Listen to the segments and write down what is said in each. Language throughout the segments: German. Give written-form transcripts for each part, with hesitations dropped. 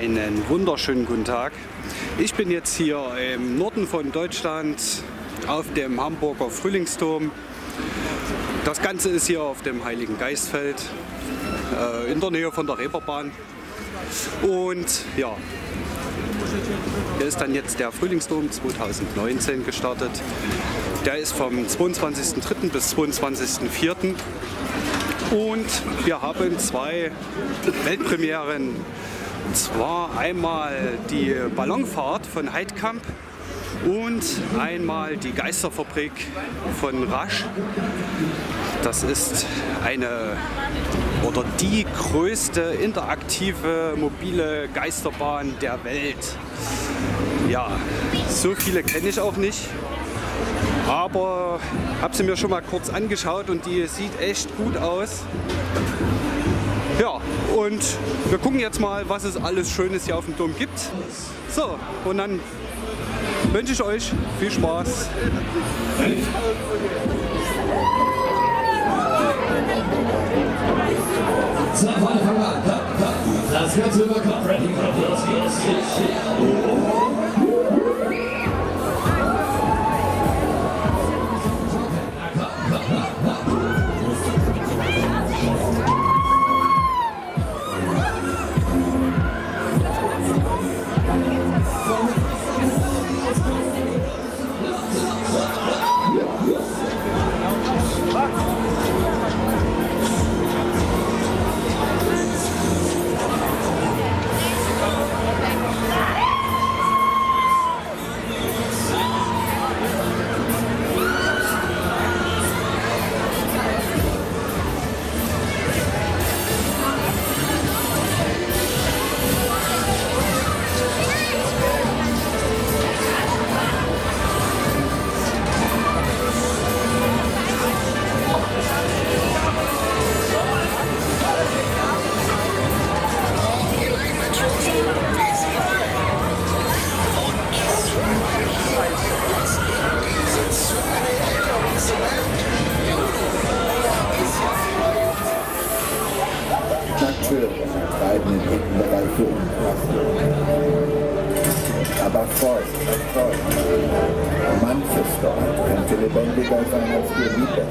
Einen wunderschönen guten Tag. Ich bin jetzt hier im Norden von Deutschland auf dem Hamburger Frühlingsdom. Das Ganze ist hier auf dem Heiligen Geistfeld in der Nähe von der Reeperbahn. Und ja, hier ist dann jetzt der Frühlingsdom 2019 gestartet. Der ist vom 22.03. bis 22.04. Und wir haben zwei Weltpremieren. Und zwar einmal die Ballonfahrt von Heidkamp und einmal die Geisterfabrik von Rasch. Das ist die größte interaktive mobile Geisterbahn der Welt. Ja, so viele kenne ich auch nicht, aber habe sie mir schon mal kurz angeschaut und die sieht echt gut aus. Ja, und wir gucken jetzt mal, was es alles Schönes hier auf dem Dom gibt. So, und dann wünsche ich euch viel Spaß. So, fangen wir an. Das Ganze überkommt. Ready, los geht's. Beiden hinten dabei für aber voll. Manches dort könnte lebendiger sein als wir Liebe.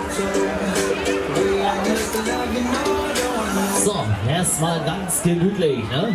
So, erstmal ganz gemütlich, ne?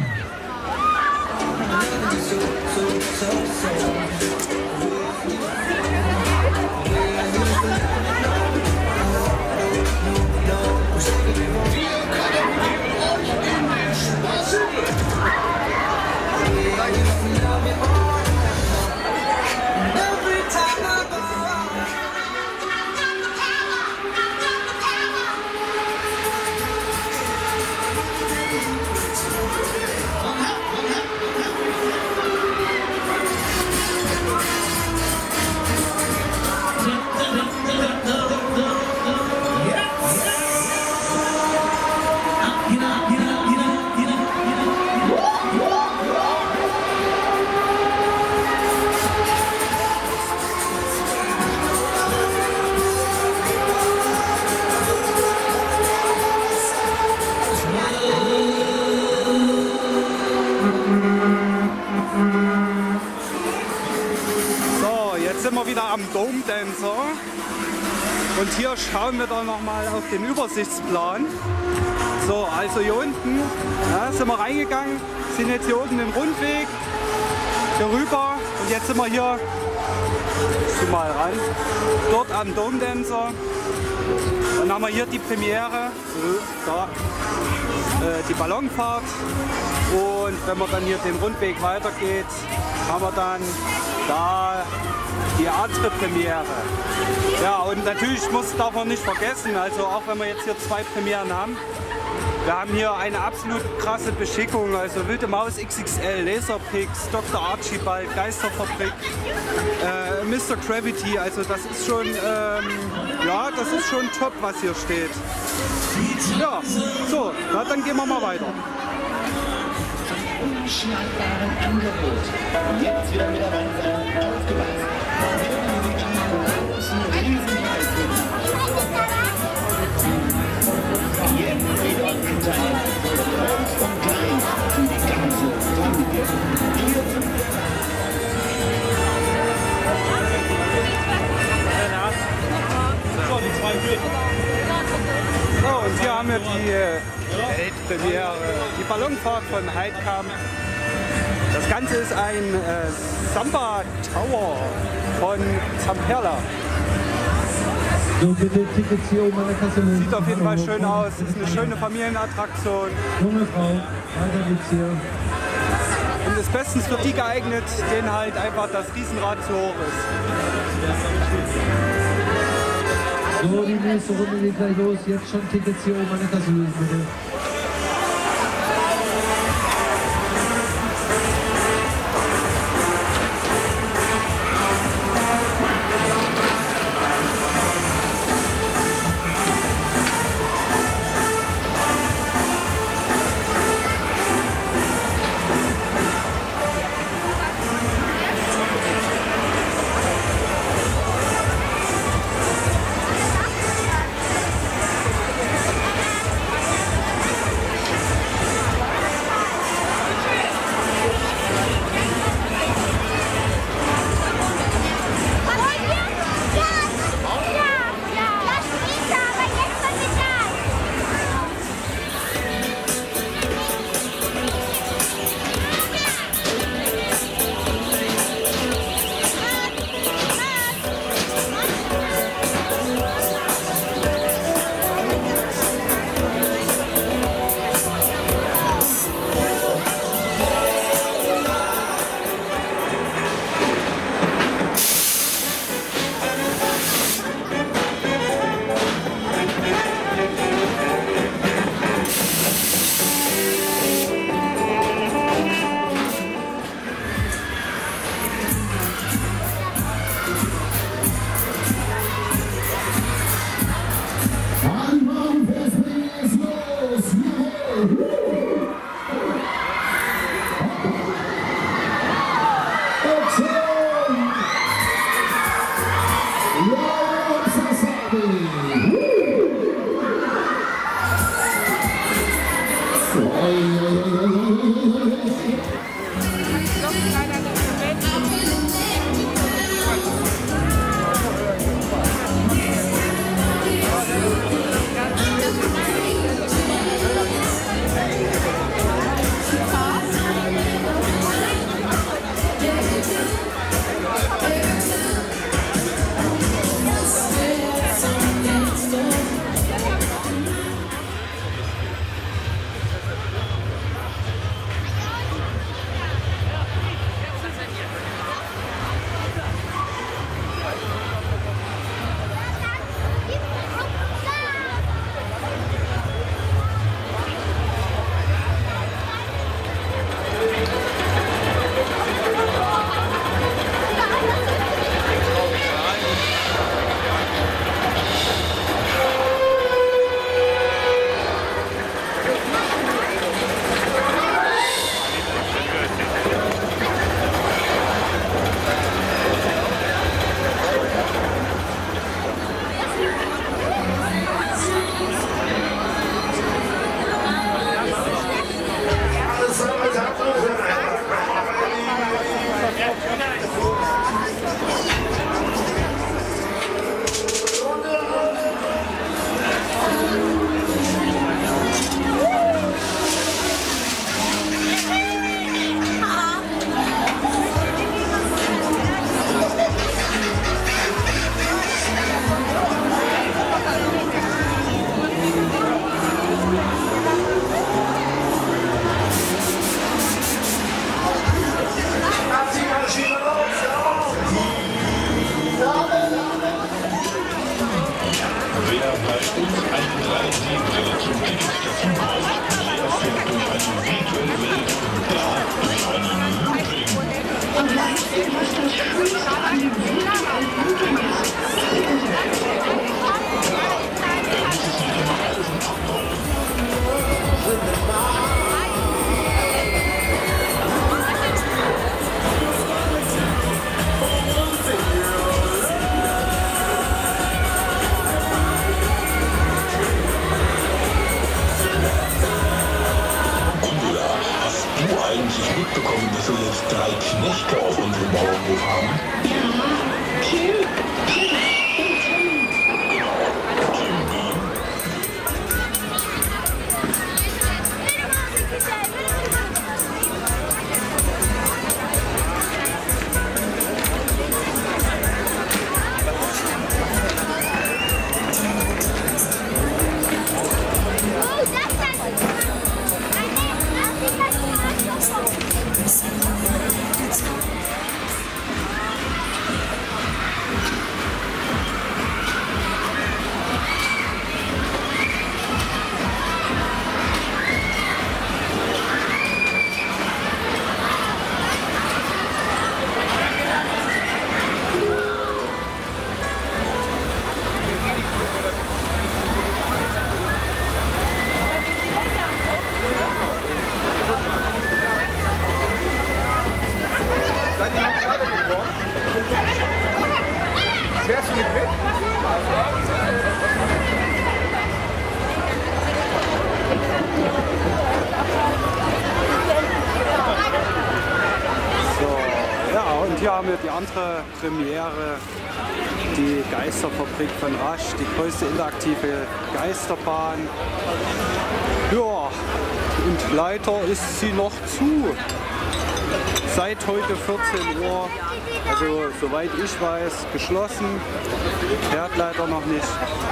Sind wir wieder am Dome Dancer und hier schauen wir dann nochmal auf den Übersichtsplan. So, also hier unten sind wir reingegangen, sind jetzt hier oben im Rundweg, hier rüber und jetzt sind wir hier, zoom mal ran, dort am Dome Dancer. Dann haben wir hier die Premiere, da, die Ballonfahrt, und wenn man dann hier den Rundweg weitergeht, haben wir dann da die andere Premiere. Ja, und natürlich darf man nicht vergessen, also auch wenn wir jetzt hier 2 Premieren haben, wir haben hier eine absolut krasse Beschickung, also Wilde Maus XXL, Laserpix, Dr. Archibald, Geisterfabrik, Mr. Gravity, also das ist schon, ja, das ist schon top, was hier steht. Ja, so, na, dann gehen wir mal weiter. Unschlagbaren Angebot. Und jetzt wieder mit der Wand aufgepasst. Großen Riesenpreisen. Jetzt wieder Internet. Groß und klein. Für die ganze Familie. So, und hier haben wir die Weltpremiere, die Ballonfahrt von Heidkamp. Das Ganze ist ein Samba Tower von Zamperla. So, bitte Tickets hier oben an der Kasse. Sieht auf jeden Fall schön aus, ist eine schöne Familienattraktion. Junge Frau, weiter geht's hier. Und ist bestens für die geeignet, denen halt einfach das Riesenrad zu hoch ist. So, die nächste Runde geht gleich los. Jetzt schon Tickets hier oben an der Kasse lösen, bitte. Wer bei uns eine 3D-Brille zum Ticket dazu kauft, der fährt durch eine virtuelle Welt und da durch einen Looping. Hast du eigentlich mitbekommen, dass wir jetzt 3 Knechte auf unserem Bauernhof haben? Fährst du nicht mit? So, ja, und hier haben wir die andere Premiere, die Geisterfabrik von Rasch, die größte interaktive Geisterbahn. Ja, und leider ist sie noch zu. Seit heute 14 Uhr, also soweit ich weiß, geschlossen. Fährt leider noch nicht.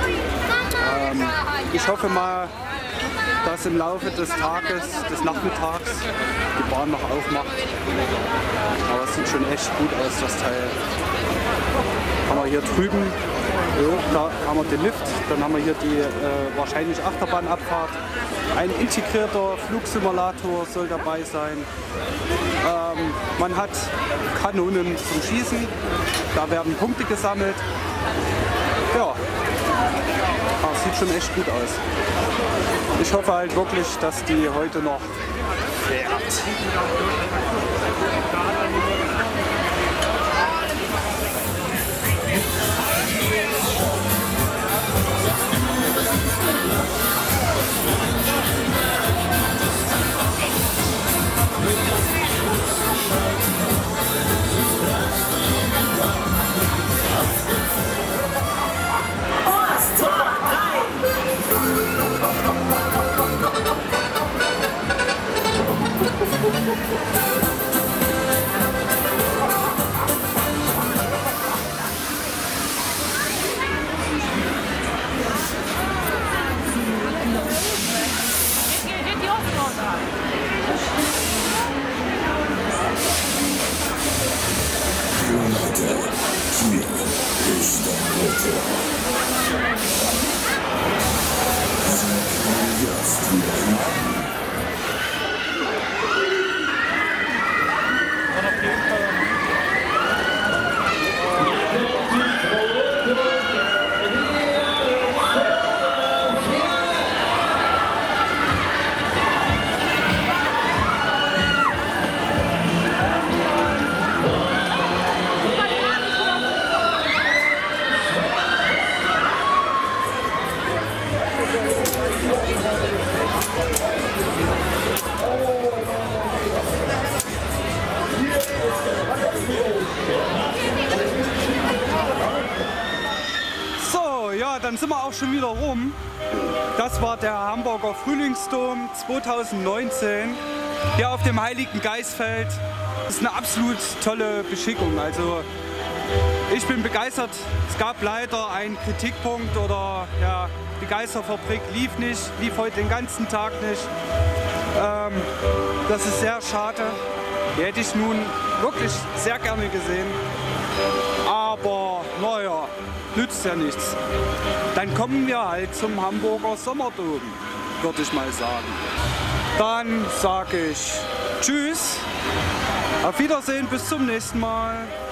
Ich hoffe mal, dass im Laufe des Tages, des Nachmittags, die Bahn noch aufmacht. Aber es sieht schon echt gut aus, das Teil. Haben wir hier drüben, da haben wir den Lift, dann haben wir hier die wahrscheinlich Achterbahnabfahrt. Ein integrierter Flugsimulator soll dabei sein. Man hat Kanonen zum Schießen, da werden Punkte gesammelt. Ja, das sieht schon echt gut aus. Ich hoffe halt wirklich, dass die heute noch fährt. Dann sind wir auch schon wieder rum. Das war der Hamburger Frühlingsdom 2019 hier auf dem Heiligen Geistfeld. Das ist eine absolut tolle Beschickung. Also ich bin begeistert. Es gab leider einen Kritikpunkt oder ja, die Geisterfabrik lief heute den ganzen Tag nicht. Das ist sehr schade. Die hätte ich nun wirklich sehr gerne gesehen. Aber naja, nützt ja nichts. Dann kommen wir halt zum Hamburger Sommerdom, würde ich mal sagen. Dann sage ich Tschüss, auf Wiedersehen, bis zum nächsten Mal.